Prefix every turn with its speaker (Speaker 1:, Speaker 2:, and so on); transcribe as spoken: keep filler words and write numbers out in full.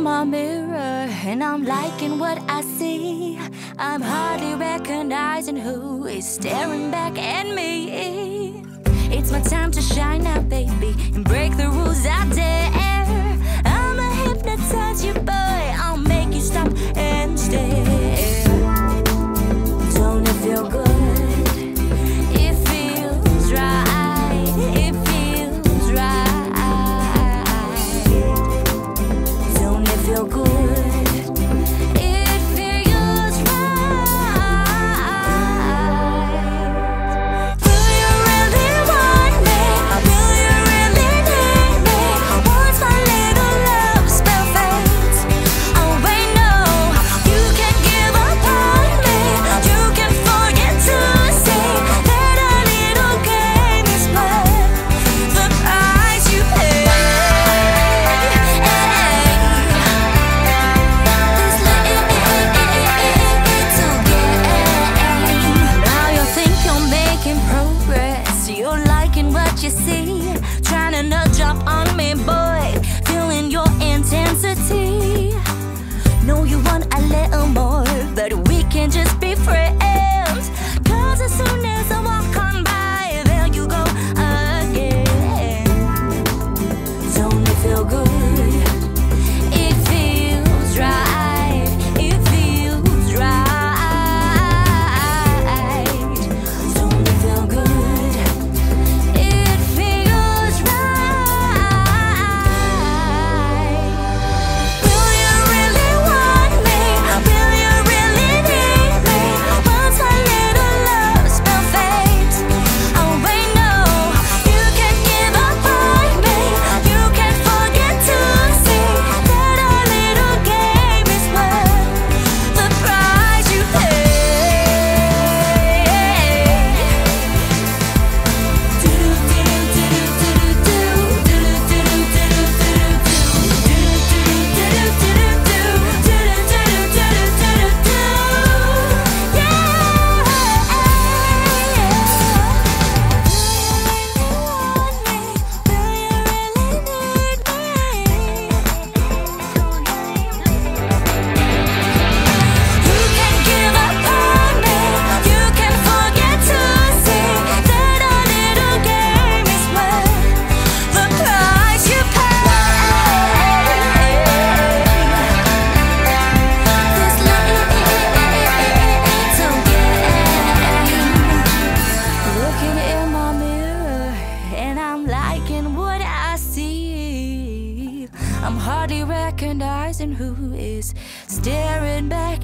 Speaker 1: my mirror and I'm liking what I see. I'm hardly recognizing who is staring back at me. It's my time to shine now, baby, and break the rules I dare. I'ma hypnotize you, boy, I'll make you stop and stare. Don't it feel good? It feels right. It feels right. Don't it feel good? You see, trying to nudge up on me, boy, feeling your intensity. Know you want a little more, but we can just be friends. Cause as soon as I walk on by, there you go again. Don't it feel good? It feels right. It feels right. Don't it feel good? I'm hardly recognizing who is staring back